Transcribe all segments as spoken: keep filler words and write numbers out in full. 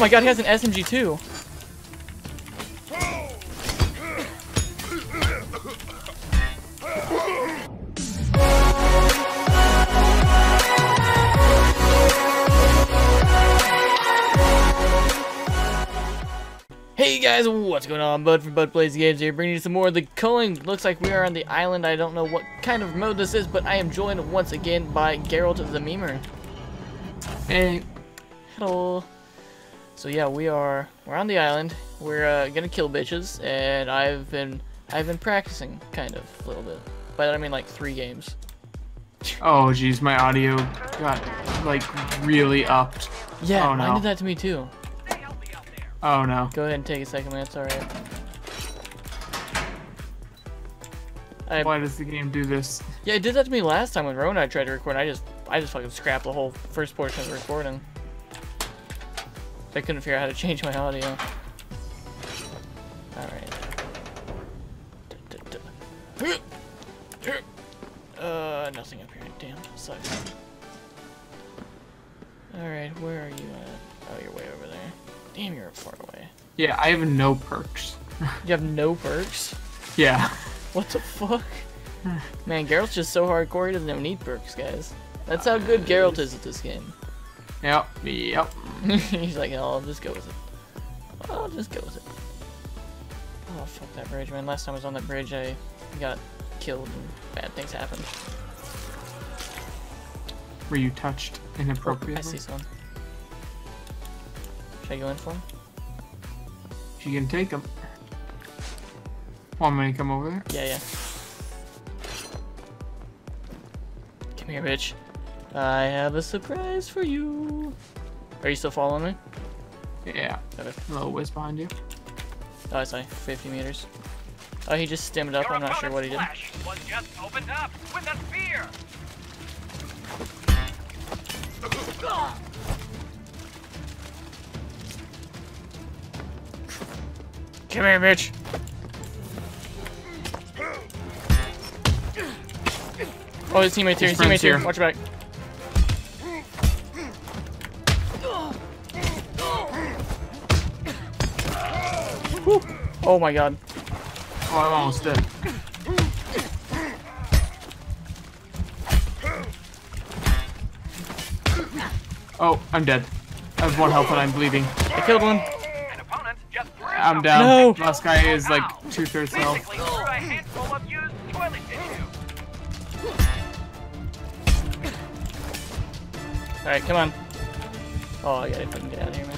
my god, he has an S M G too. Hey guys, what's going on? Bud from Bud Plays Games here, bringing you some more of the Culling. Looks like we are on the island. I don't know what kind of mode this is, but I am joined once again by Geralt the Memer. Hey. Hello. So yeah, we are we're on the island. We're uh, gonna kill bitches, and I've been I've been practicing kind of a little bit, but I mean like three games. Oh geez, my audio got like really upped. Yeah, oh, no. mine did that to me too. Oh no. Go ahead and take a second, man. It's alright. I, Why does the game do this? Yeah, it did that to me last time when Rona I tried to record. I just, I just fucking scrapped the whole first portion of the recording. I couldn't figure out how to change my audio. Alright. Uh, nothing up here. Damn, sucks. Alright, where are you at? Oh, you're way over there. Damn, you're far away. Yeah, I have no perks. You have no perks? Yeah. What the fuck? Man, Geralt's just so hardcore, he doesn't even need perks, guys. That's how good Geralt is at this game. Yep, yep. He's like, oh, I'll just go with it. I'll just go with it. Oh, fuck that bridge, man. Last time I was on that bridge, I got killed and bad things happened. Were you touched inappropriately? Oh, I see someone. Should I go in for him? You can take him. Want me to come over there? Yeah, yeah. Come here, bitch. I have a surprise for you. Are you still following me? Yeah. Okay. A little whiz behind you. Oh, I saw fifty meters. Oh, he just stemmed up. I'm not sure what he did. Was just opened up with a spear. Come here, bitch. Oh, his teammate's here. His teammate's here. Watch your back. Whew. Oh my god. Oh, I'm almost dead. Oh, I'm dead. I have one health and I'm bleeding. I killed one. I'm down. No. Last guy is like two thirds health. Alright, come on. Oh, I gotta fucking get out of here, man.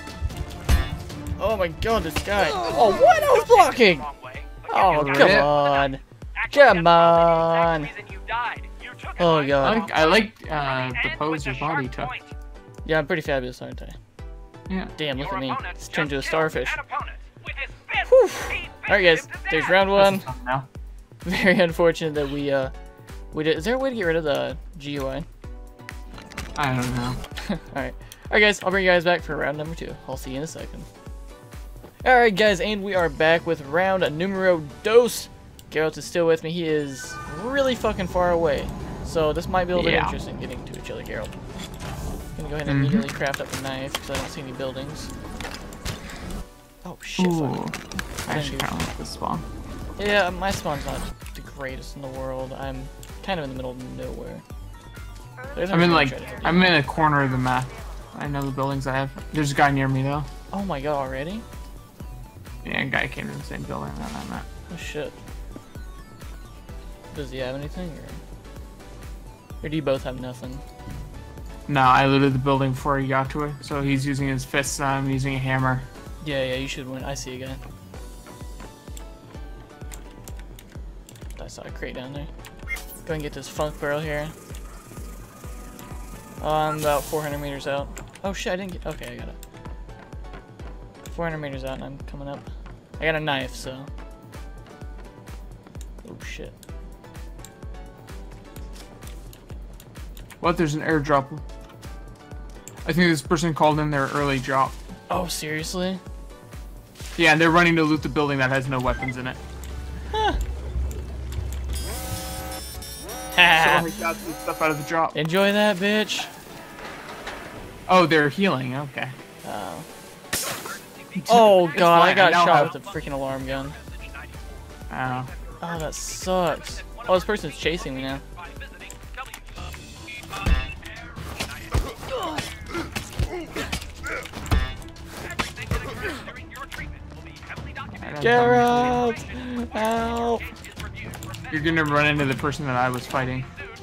Oh my god, this guy. Oh, what? I was blocking! Oh, come on. Come on. Oh god. I like, I like uh, the pose your body took. Yeah, I'm pretty fabulous, aren't I? Yeah. Damn, look at me. It's turned into a starfish. Alright guys, there's round one. Now. Very unfortunate that we, uh, we did. Is there a way to get rid of the G U I? I don't know. Alright. Alright guys, I'll bring you guys back for round number two. I'll see you in a second. Alright guys, and we are back with round numero dos. Geralt is still with me. He is really fucking far away. So this might be a little yeah. bit interesting getting to each other, Geralt. I'm gonna go ahead and Mm-hmm. immediately craft up a knife because I don't see any buildings. Oh shit, Ooh. fuck. I actually kind of like this spawn. Yeah, my spawn's not the greatest in the world. I'm kind of in the middle of nowhere. There's I'm in no like, try to hit I'm you. in a corner of the map. I know the buildings I have. There's a guy near me though. Oh my god, already? Yeah, a guy came to the same building that I'm at. Oh shit. Does he have anything, or, or do you both have nothing? No, I looted the building before he got to it. So he's using his fists, I'm using a hammer. Yeah, yeah, you should win. I see a guy. I saw a crate down there. Go ahead and get this funk barrel here. Oh, I'm about four hundred meters out. Oh shit, I didn't get. Okay, I got it. four hundred meters out and I'm coming up. I got a knife, so. Oh shit. What? There's an airdrop. I think this person called in their early drop. Oh, seriously? Yeah, and they're running to loot the building that has no weapons in it. Huh. So I got some stuff out of the drop. Enjoy that, bitch. Oh, they're healing. Okay. Oh. Oh god, fine, I got I shot have- with a freaking alarm gun. Oh. Oh, that sucks. Oh, this person's chasing me now. Geralt! Help! You're gonna run into the person that I was fighting.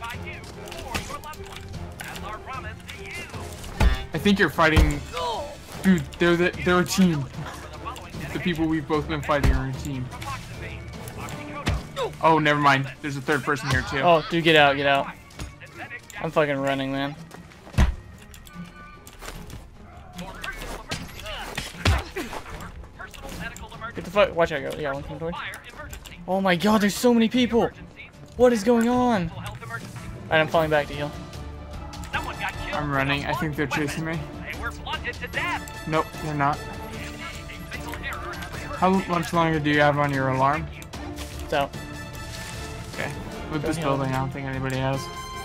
I think you're fighting. Dude, they're the, they're a team. The people we've both been fighting are a team. Oh, never mind. There's a third person here too. Oh, dude, get out, get out. I'm fucking running, man. Get the fuck. Watch out, go. Yeah, one coming towards. Oh my god, there's so many people. What is going on? Alright, I'm falling back to heal. I'm running. I think they're chasing me. Nope, they're not. How much longer do you have on your alarm? It's out. Okay. With this building, I don't think anybody has.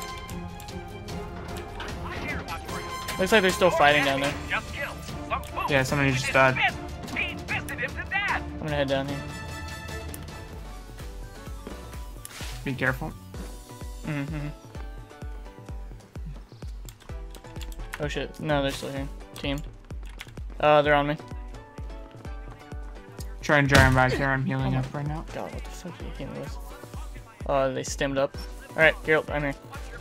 Looks like they're still fighting down there. Yeah, somebody just died. I'm gonna head down here. Be careful. Mm-hmm. Oh shit. No, they're still here. Team. Uh, they're on me. Try and drag him back here. I'm healing up right now. God, what the fuck are you hitting with? Uh, they stemmed up. Alright, Geralt, I'm here.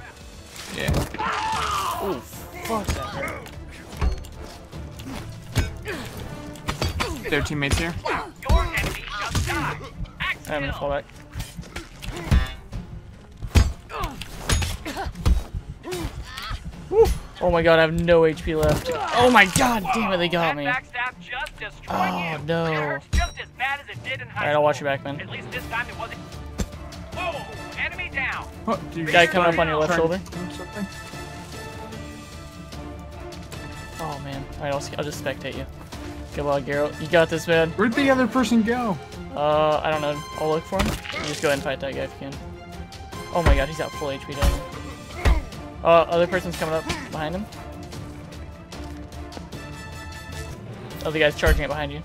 Yeah. Ooh, fuck that hurt. Their teammates here. I'm gonna fall back. Woo. Oh my god, I have no H P left. Oh my god, damn it, they got me. Oh no. Alright, I'll watch you back, man. At least this time it wasn't. Whoa! Enemy down! Oh, do you Guy coming up on your left try and shoulder. do something? Oh man. Alright, I'll, I'll just spectate you. Good luck, Geralt. You got this, man. Where'd the other person go? Uh, I don't know. I'll look for him. You just go ahead and fight that guy if you can. Oh my god, he's got full H P down there. Uh, other person's coming up behind him. Oh, the guy's charging it behind you.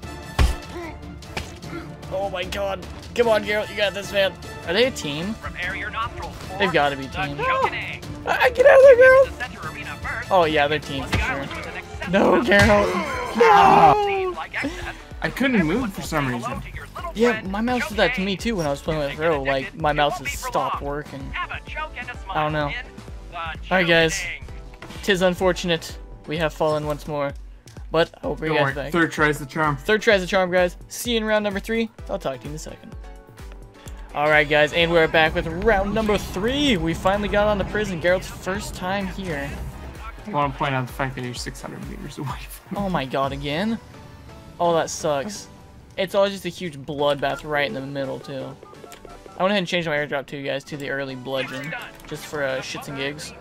Oh my god. Come on, Geralt, you got this, man. Are they a team? Prepare your nostrils for They've got to be team. the choking. Ah, get out of there, Geralt! The center arena first. Oh yeah, they're team for The sure. island is an acceptable No, amount Geralt. of No! seems like excess. I couldn't move for some Hello reason. to your little Yeah, friend, my mouse did that to choking. me too when I was playing with Throw. Like, my mouse has stopped working. Have a choke and a smile I don't know. in the Alright, guys. choking. Tis unfortunate. We have fallen once more. But I will bring Don't you worry. guys back. Third tries the charm. Third tries the charm, guys. See you in round number three. I'll talk to you in a second. Alright, guys, and we're back with round number three. We finally got on the prison. Geralt's first time here. I want to point out the fact that you're six hundred meters away from Oh my god, again? Oh, that sucks. It's always just a huge bloodbath right in the middle, too. I went ahead and changed my airdrop, too, guys, to the early bludgeon. Just for uh, shits and gigs.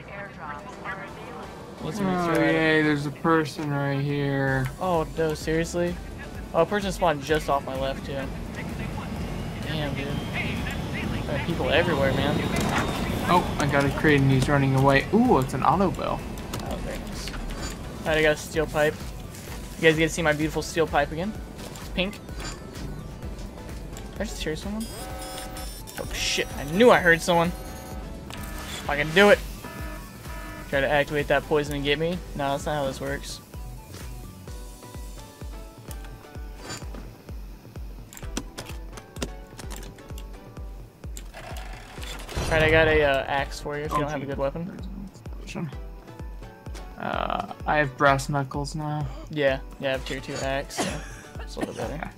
Need some Oh, throw at it. yay, there's a person right here. Oh, no, seriously? Oh, a person spawned just off my left, too. Damn, dude. There are people everywhere, man. Oh, I got a crate and he's running away. Ooh, it's an auto bell. Oh, very nice. Alright, I got a steel pipe. You guys get to see my beautiful steel pipe again. It's pink. Did I just hear someone? Oh shit, I knew I heard someone. I can do it. Try to activate that poison and get me. No, that's not how this works. Alright, I got a uh, axe for you if you don't have a good weapon. Uh, I have brass knuckles now. Yeah, yeah, I have tier two axe, so it's a little bit better. Alright,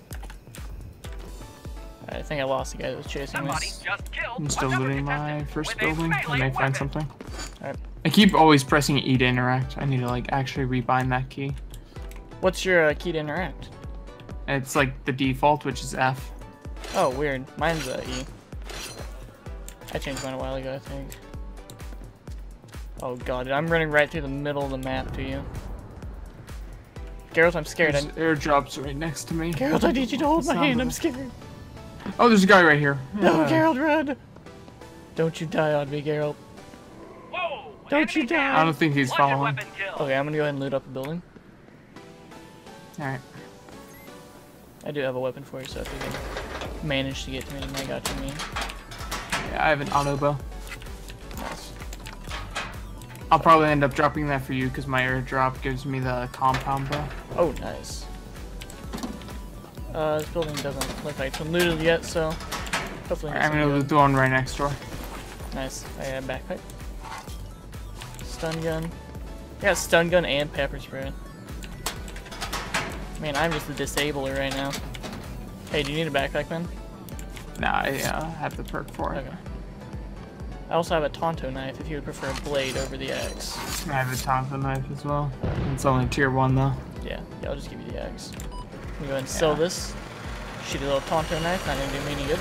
I think I lost the guy that was chasing me. Somebody just killed I'm still another looting my contestant first with a building. I melee may find weapon. something. Alright. I keep always pressing E to interact. I need to like actually rebind that key. What's your uh, key to interact? It's like the default, which is F. Oh, weird. Mine's uh, E. I changed mine a while ago, I think. Oh god, dude, I'm running right through the middle of the map to you. Geralt, I'm scared. I... There's airdrops right next to me. Geralt, I need you to hold my Sound hand. of I'm it. scared. Oh, there's a guy right here. No, Uh, Geralt, run! Don't you die on me, Geralt. Whoa, Don't you enemy die. down. I don't think he's Bludgeon following. weapon kill. Okay, I'm gonna go ahead and loot up the building. Alright. I do have a weapon for you, so if you can manage to get to me, then I got you, me. Yeah, I have an auto bow. Nice. I'll probably end up dropping that for you because my airdrop gives me the compound bow. Oh, nice. Uh, this building doesn't look like it's been looted yet, so hopefully. Right, I'm gonna loot the one right next door. Nice. I got a backpack. Stun gun. Yeah, stun gun and pepper spray. Man, I'm just a disabler right now. Hey, do you need a backpack, man? Nah, I uh, have the perk for it. Okay. I also have a Tonto knife if you would prefer a blade over the axe. I have a Tonto knife as well. It's only tier one though. Yeah, yeah, I'll just give you the axe. Let me go ahead and sell Yeah. this. Shoot a little Tonto knife, not gonna do me any good.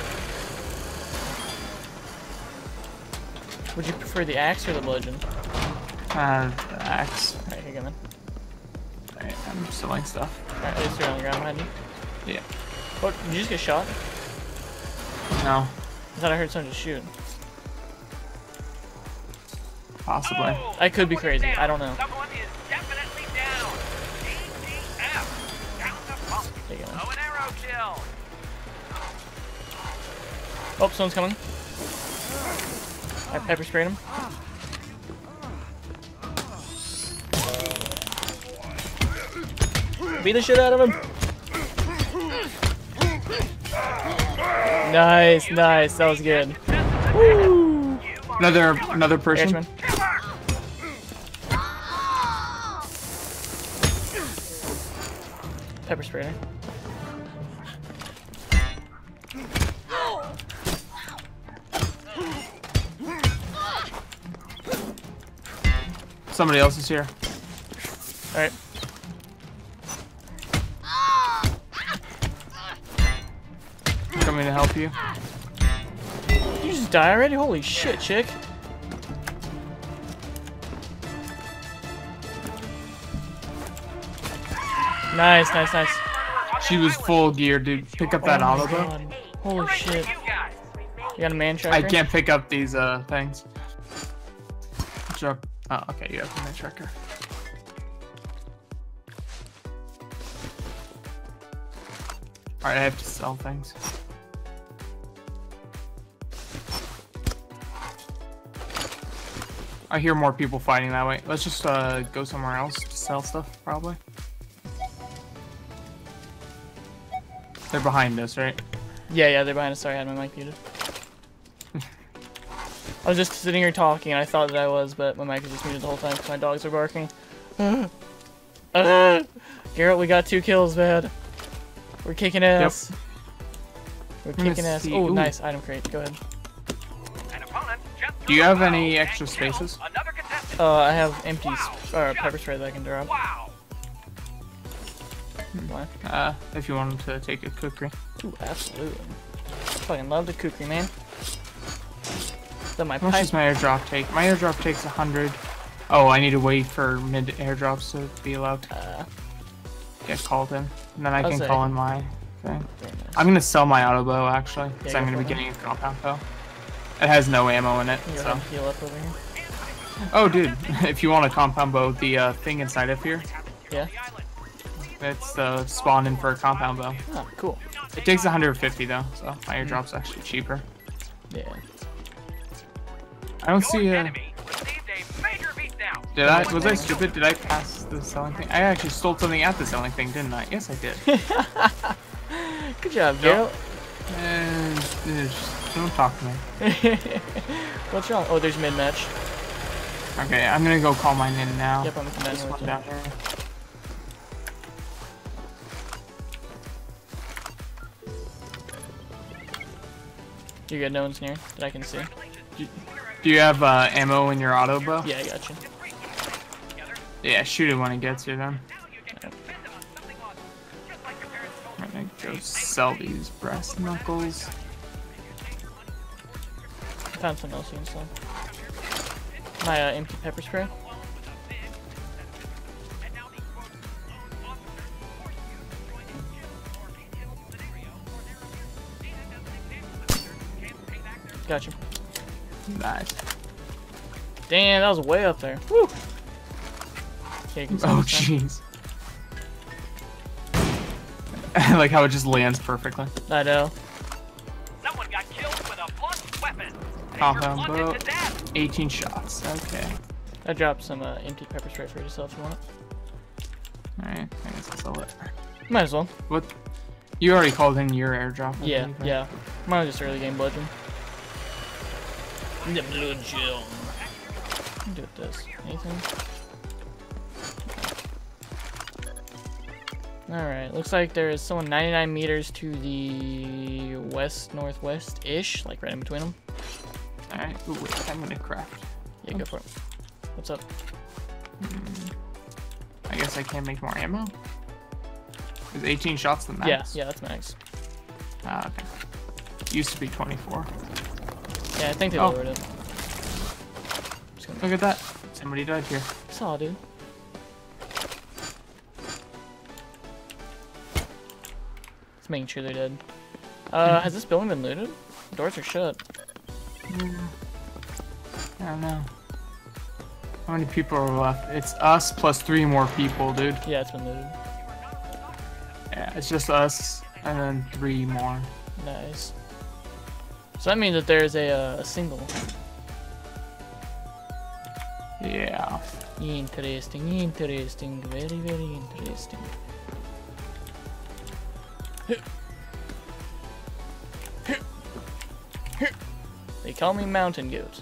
Would you prefer the axe or the bludgeon? Uh, the axe. Alright, here you go, man. Alright, I'm selling stuff. Alright, I just threw it on the ground behind you. Yeah. What? Did you just get shot? No, I thought I heard someone just shoot. possibly. Oh, I could be someone is crazy. down. I don't know. Someone is definitely down. D T F. Down the pump. There you go, man. Oh, an arrow kill. Oh, someone's coming. I pepper sprayed him. Beat the shit out of him. Nice, nice. That was good. Woo. Another another person. Airsman. Pepper sprayer. Somebody else is here. Alright. Coming to help you. Did you just die already? Holy shit, chick. Nice, nice, nice. She was full gear, dude. Pick up that Oh my auto bow. God. Holy shit. You guys. You got a man tracker? I can't pick up these uh things. Drop. Oh, okay, you have the man tracker. Alright, I have to sell things. I hear more people fighting that way. Let's just uh, go somewhere else to sell stuff, probably. They're behind us, right? Yeah, yeah, they're behind us. Sorry, I had my mic muted. I was just sitting here talking, and I thought that I was, but my mic was just muted the whole time because my dogs are barking. uh, Garrett, we got two kills, man. We're kicking ass. Yep. We're I'm gonna kicking ass. see- Oh, ooh. nice item crate. Go ahead. An opponent just Do you threw a have bow any and extra killed spaces? Another contestant. Uh, I have empty Wow. or pepper spray that I can drop. Wow. Why? Uh, if you wanted to take a cookery. Ooh, absolutely. Fucking love the cookery, man. Is that my How much pipe? does my airdrop take? My airdrop takes a hundred. Oh, I need to wait for mid airdrops to be allowed to Uh, get called in, and then I I'll can say. call in my thing. very nice. I'm gonna sell my auto bow actually, because Yeah, I'm go gonna be for it. getting a compound bow. It has no ammo in it, You so. go ahead and heal up over here. Oh, dude, if you want a compound bow, the uh, thing inside of here, Yeah. it's the spawn in for a compound bow. Oh, cool. It takes one hundred fifty though, so my airdrop's actually cheaper. Yeah. I don't Your see a. enemy received a major beatdown. Did I? Was I stupid? Did I pass the selling thing? I actually stole something at the selling thing, didn't I? Yes, I did. Good job, Garrett. And don't talk to me. What's wrong? Oh, there's mid-match. Okay, I'm gonna go call mine in now. Yep, I'm coming This with one you. down here. You're good, no one's near that I can see. Do you have uh, ammo in your auto bow? Yeah, I got you. Yeah, shoot it when it gets here then. Now you get to spend it on something awesome. Just like your parents told I'm you. gonna go sell these brass knuckles. I found something else you can sell. My uh, empty pepper spray. Gotcha. Nice. Damn, that was way up there. Woo! Okay, you can sell Oh this now. jeez. I like how it just lands perfectly. I know. Someone got killed with a blunt weapon. They Compound were blunted boat. to death. eighteen shots. Okay. I dropped some uh, empty pepper spray for yourself if you want it. Alright, I guess I'll sell it. Might as well. What? You already called in your airdrop. I Yeah, believe, right? yeah. Mine was just early game bludgeon. The bludgeon. What can I do with this? Anything? Alright, looks like there is someone ninety-nine meters to the west northwest-ish, like right in between them. Alright, ooh, wait, I'm gonna craft. Yeah, go for it. What's up? Hmm. I guess I can't make more ammo? Is eighteen shots the max? Yeah, yeah, that's max. Ah, okay. Used to be twenty-four. Yeah, I think they Oh. lowered it. Just gonna Look at that. Somebody died here. saw, dude. Just making sure they're dead. Uh, has this building been looted? Doors are shut. Hmm. I don't know. How many people are left? It's us plus three more people, dude. Yeah, it's been looted. Yeah, it's just us and then three more. Nice. So that means that there's a, uh, a single. Yeah. Interesting, interesting, very, very interesting. They call me Mountain Goat.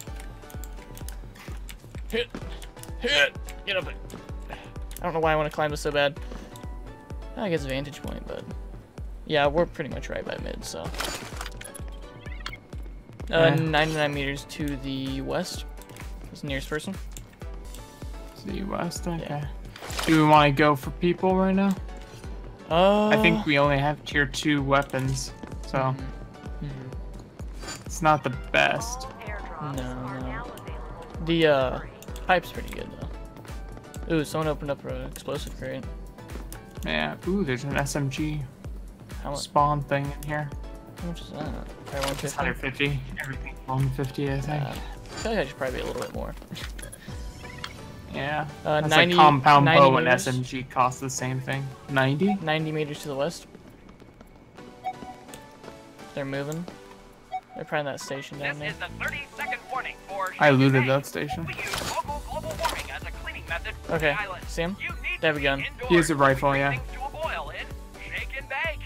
Get up there. I don't know why I want to climb this so bad. I guess a vantage point, but yeah, we're pretty much right by mid, so. Uh, Yeah. ninety-nine meters to the west. Is the nearest person. See west, okay. Yeah. Do we want to go for people right now? Uh, I think we only have tier two weapons, so mhm. it's not the best. No, no. The uh, pipe's pretty good though. Ooh, someone opened up an explosive crate. Yeah. Ooh, there's an S M G How much? spawn thing in here. How much is that? Probably one It's fifty. one fifty. Everything one fifty, I think. Uh, I feel like I should probably be a little bit more. Yeah. Uh, That's ninety, like compound ninety bow and meters, S M G cost the same thing. ninety? ninety meters to the west. They're moving. They're probably in that station down This there. is the thirty second warning for I shaken looted bank. that station. We use local global warming as a cleaning method for Okay, the island. see him? You need They have to a be gun. indoors He has a rifle, to yeah. bring things to a boil in shaken bank.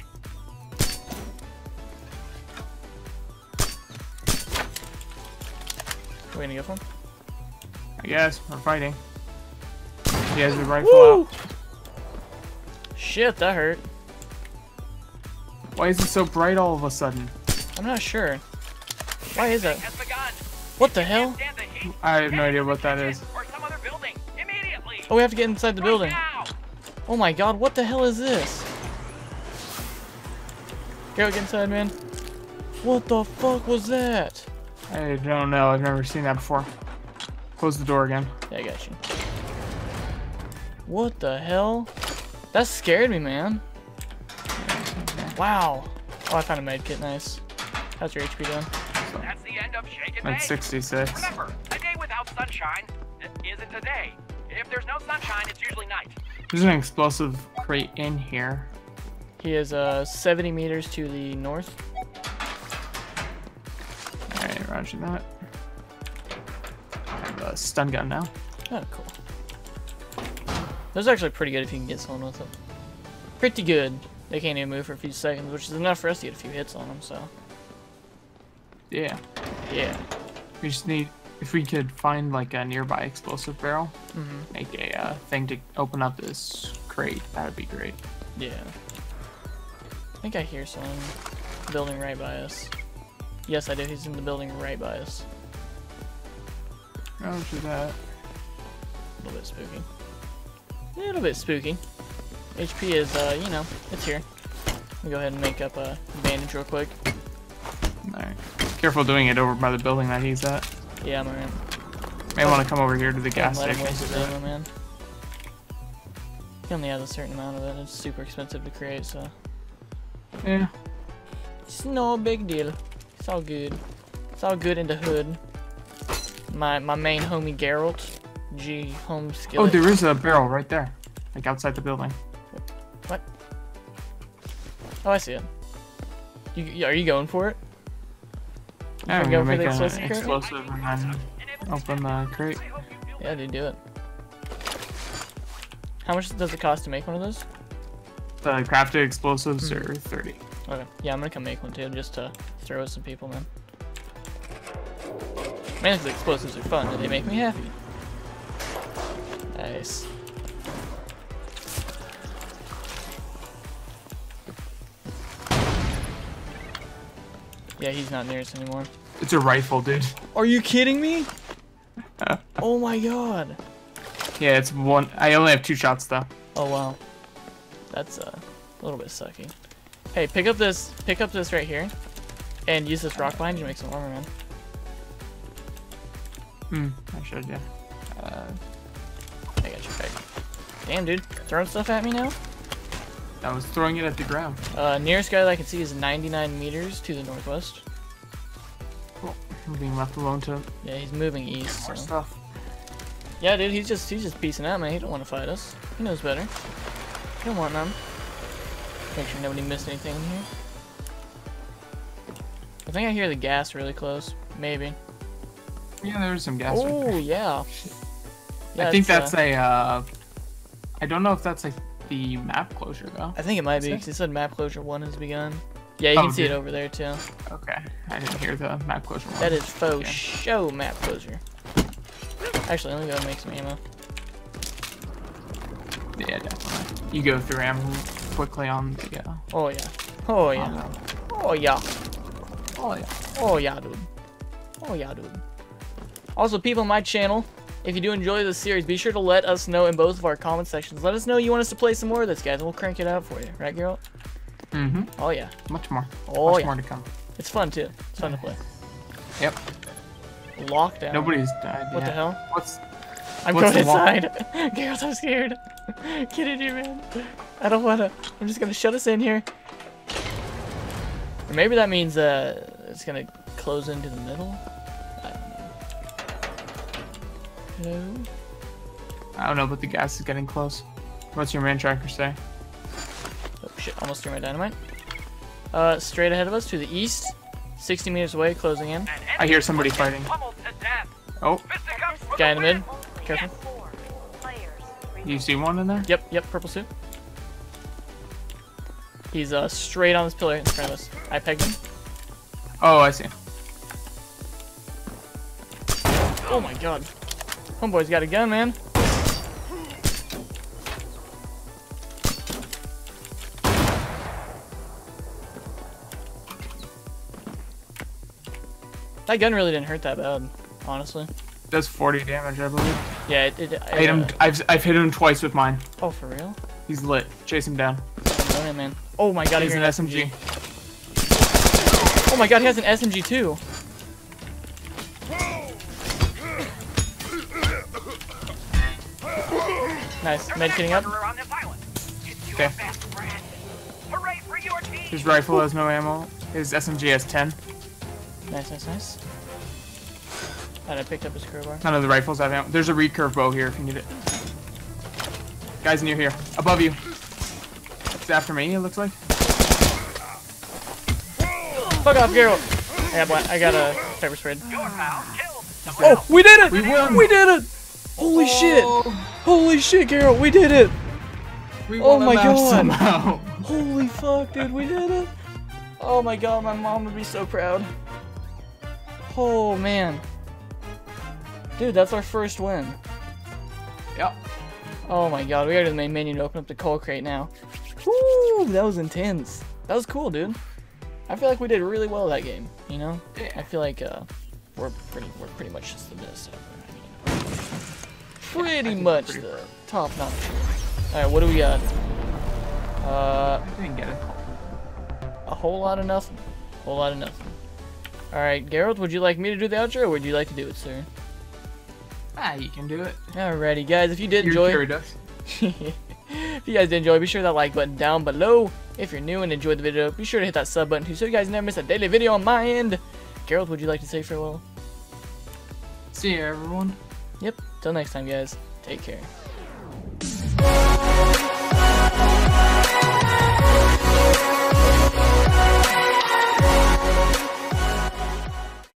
We're gonna go for him. I guess. We're fighting. He has a rifle Woo! out. Shit, that hurt. Why is it so bright all of a sudden? I'm not sure. Why is that? Has begun. What the hell? Stand the heat. I have no idea what that is. Or some other building immediately. Oh, we have to get inside the building. Right now. Oh my god, what the hell is this? Go get inside, man. What the fuck was that? I don't know. I've never seen that before. Close the door again. Yeah, I got you. What the hell? That scared me, man. Wow. Oh, I found a med kit. Nice. How's your H P doing? That's the end of shaken At bank. sixty-six. Remember, a day without sunshine isn't a day. If there's no sunshine, it's usually night. There's an explosive crate in here. He is uh seventy meters to the north. Alright, roger that. I have a stun gun now. Oh, cool. Those are actually pretty good if you can get someone with them. Pretty good. They can't even move for a few seconds, which is enough for us to get a few hits on them, so. Yeah. Yeah. We just need, if we could find like a nearby explosive barrel, Mm-hmm. make a uh, thing to open up this crate, that would be great. Yeah. I think I hear someone building right by us. Yes, I do. He's in the building right by us. Roger that. A little bit spooky. A little bit spooky. H P is, uh, you know, it's here. Let me go ahead and make up a bandage real quick. Alright. Careful doing it over by the building that he's at. Yeah, I'm alright. May want to come over here to the gas Let him station. waste his to do ammo, it. man. He only has a certain amount of it. It's super expensive to create, so. Yeah. It's no big deal. It's all good. It's all good in the hood. My my main homie Geralt. G home Oh, skillet. there is a barrel right there. Like outside the building. What? Oh, I see it. You, are you going for it? You Yeah, gonna I'm go gonna for make the an explosive crate? explosive and then open the crate. Yeah, dude, do it. How much does it cost to make one of those? The crafted explosives Mm-hmm. are thirty. Okay. Yeah, I'm gonna come make one too, just to throw at some people, man. Man, the explosives are fun and they make me happy. Nice. Yeah, he's not near us anymore. It's a rifle, dude. Are you kidding me? Oh my god. Yeah, it's one. I only have two shots though. Oh wow. That's uh, a little bit sucky. Hey, pick up this, pick up this right here, and use this rock behind you to make some armor, man. Hmm, I should, yeah. Uh, I got your back. Damn, dude, throwing stuff at me now. I was throwing it at the ground. Uh, nearest guy that I can see is ninety-nine meters to the northwest. Cool. I'm being left alone to Yeah, he's moving east. more So. stuff. Yeah, dude, he's just he's just piecing out, man. He don't want to fight us. He knows better. He don't want none. Make sure nobody missed anything in here. I think I hear the gas really close. Maybe. Yeah, there's some gas. Oh right there. yeah. Yeah, I think it's, uh, that's a. Uh, I don't know if that's like the map closure though. I think it might be, Is it? because it said map closure one has begun. Yeah, you Oh, can see dude. it over there too. Okay, I didn't hear the map closure one. That is faux Okay. show map closure. Actually, let me go and make some ammo. Yeah, definitely. You go through ammo quickly on the. Uh, Oh yeah. Oh on yeah. the- Oh yeah. oh yeah. Oh yeah, dude. Oh yeah, dude. Also, people on my channel, if you do enjoy this series, be sure to let us know in both of our comment sections. Let us know you want us to play some more of this, guys, and we'll crank it out for you. Right, Geralt? Mm-hmm. Oh yeah. Much more. Oh Much yeah. more to come. It's fun too. It's fun to play. Yep. Lockdown. Nobody's died. What yet. the hell? What's? I'm What's going the wall? inside. Geralt, I'm scared. Get in here, man. I don't wanna. I'm just gonna shut us in here. Or maybe that means uh, it's gonna close into the middle. I don't know. Hello? I don't know, but the gas is getting close. What's your man tracker say? Oh shit! Almost threw my dynamite. Uh, straight ahead of us to the east, sixty meters away, closing in. I hear somebody fighting. Pummeled to death. Oh, Fisticuffs for Guy in the win. mid. Careful. you see one in there? Yep, yep, purple suit. He's uh straight on this pillar in front of us. I pegged him. Oh, I see. Oh my god. Homeboy's got a gun, man. That gun really didn't hurt that bad, honestly. Does forty damage, I believe. Yeah, it, it, I hit him. uh, I've I've hit him twice with mine. Oh, for real? He's lit. Chase him down. Oh, yeah, man. Oh my god, He's he's an S M G. Oh my god, he has an S M G too. Nice, med kitting up. Murderer on this island. It's your Okay. best friend. Hooray for your team. His rifle has no ammo. His S M G has ten. Nice, nice, nice. And I picked up his crowbar. None of the rifles have ammo. There's a recurve bow here if you need it. Guys near here. Above you. It's after me, it looks like. Fuck off, Geralt! I got, bla- I got a pepper sprayed. Your pal killed the Oh, we did it! We won! We did it! Holy shit! Holy shit, Geralt, we did it! We Oh won a my map god. somehow. Holy fuck, dude, we did it! Oh my god, my mom would be so proud. Oh man. Dude, that's our first win. Yep. Oh my god, we go to the main menu to open up the coal crate now. Woo, that was intense. That was cool, dude. I feel like we did really well that game, you know? I feel like uh, we're pretty we're pretty much just the best ever. I mean, pretty think much pretty the top notch. Alright, what do we got? Uh, I didn't get it. a whole lot of nothing. Whole lot of nothing. Alright, Geralt, would you like me to do the outro, or would you like to do it, sir? Ah, you can do it. Alrighty, guys, if you did Your enjoy... carry does. If you guys did enjoy, be sure to hit that like button down below. If you're new and enjoyed the video, be sure to hit that sub button too, so you guys never miss a daily video on my end. Geralt, would you like to say farewell? See you, everyone. Yep, till next time, guys. Take care.